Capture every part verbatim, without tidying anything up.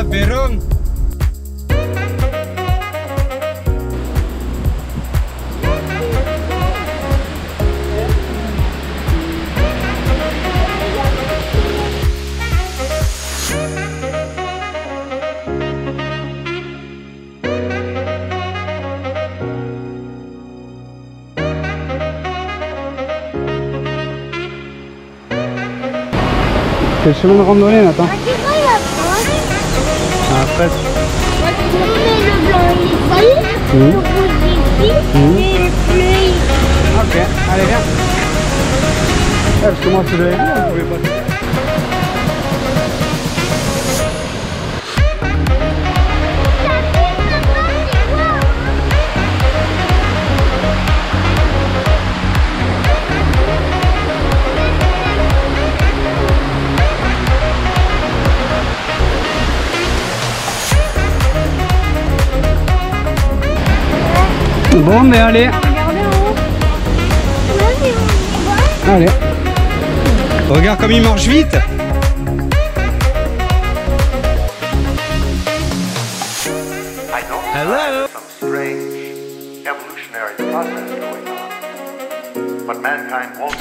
Perron. C'est le chemin de randonnée, Nathan. Ah, tu vois, il y a Ah, presque. le blanc, il est collé, Mmh. le rouge ici, Mmh. et le bleu ici. Ok, allez viens. Ah, parce que moi je l'avais dit, on pouvait pas. Bon, mais allez. Regardez en haut. Vas-y, on y va. Allez. Regarde comme il marche vite. I know Hello? some strange evolutionary process going on, but mankind won't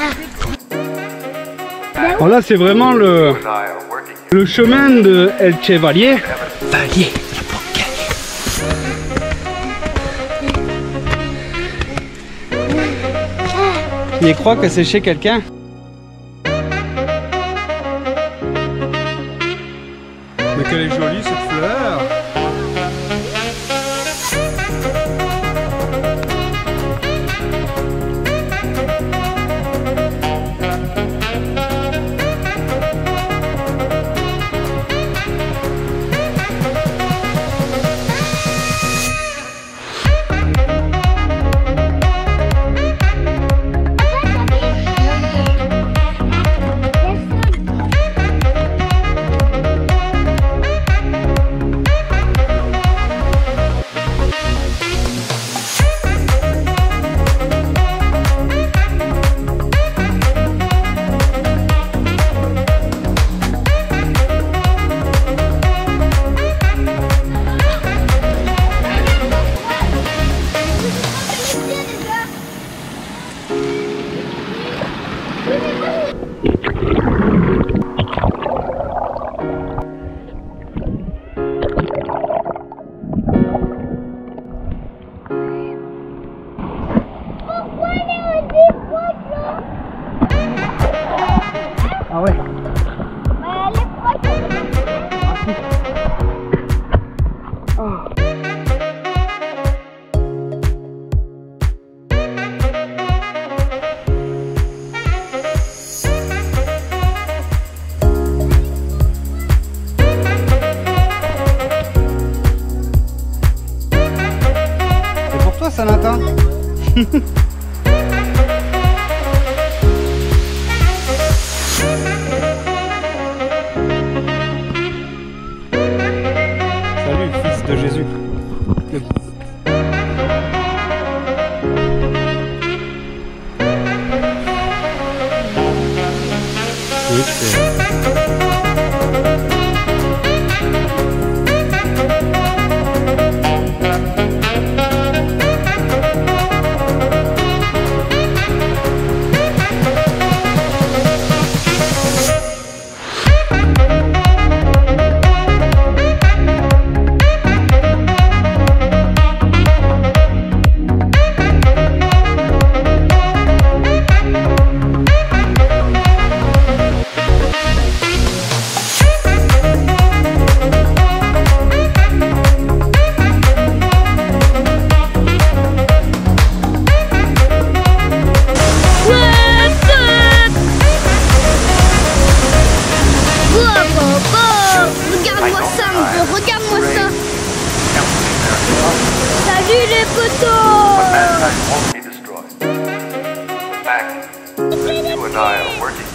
see Bon, là, c'est vraiment le, and I are working here. le chemin de El Chevalier. Valier. Il croit que c'est chez quelqu'un. Mais qu'elle est jolie cette fleur. Ah ouais. Bah, elle est proche. Oh. C'est pour toi ça, Nathan. Salut, fils de Jésus. Le- Oui, c'est... Regarde-moi ça, mon Dieu, regarde-moi ça. Salut les potos. Mankind won't be destroyed. In fact, you and I are working